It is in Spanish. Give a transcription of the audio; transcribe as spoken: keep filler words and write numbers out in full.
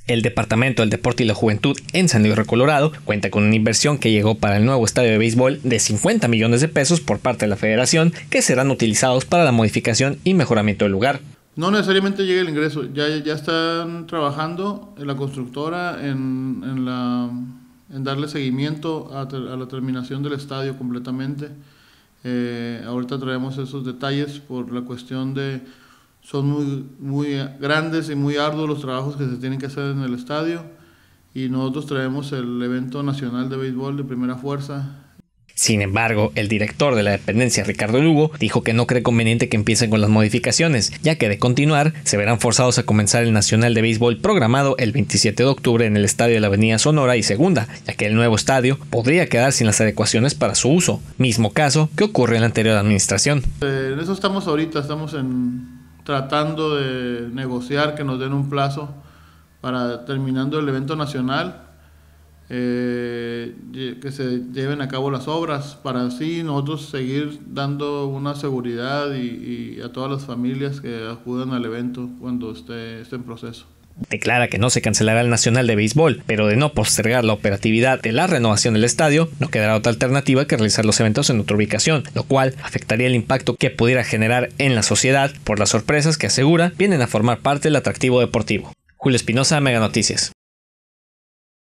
El Departamento del Deporte y la Juventud en San Luis Río Colorado cuenta con una inversión que llegó para el nuevo estadio de béisbol de cincuenta millones de pesos por parte de la federación, que serán utilizados para la modificación y mejoramiento del lugar. No necesariamente llega el ingreso, ya, ya están trabajando en la constructora en, en, la, en darle seguimiento a, ter, a la terminación del estadio completamente. Eh, ahorita traemos esos detalles por la cuestión de son muy, muy grandes y muy arduos los trabajos que se tienen que hacer en el estadio, y nosotros traemos el evento nacional de béisbol de primera fuerza. Sin embargo, el director de la dependencia, Ricardo Lugo, dijo que no cree conveniente que empiecen con las modificaciones, ya que de continuar se verán forzados a comenzar el Nacional de Béisbol programado el veintisiete de octubre en el estadio de la Avenida Sonora y Segunda, ya que el nuevo estadio podría quedar sin las adecuaciones para su uso, mismo caso que ocurrió en la anterior administración. Eh, en eso estamos ahorita, estamos en, tratando de negociar que nos den un plazo para terminando el evento nacional. Eh, que se lleven a cabo las obras para así nosotros seguir dando una seguridad y, y a todas las familias que acudan al evento cuando esté, esté en proceso. Declara que no se cancelará el Nacional de Béisbol, pero de no postergar la operatividad de la renovación del estadio, no quedará otra alternativa que realizar los eventos en otra ubicación, lo cual afectaría el impacto que pudiera generar en la sociedad por las sorpresas que asegura vienen a formar parte del atractivo deportivo. Julio Espinosa, Mega Noticias.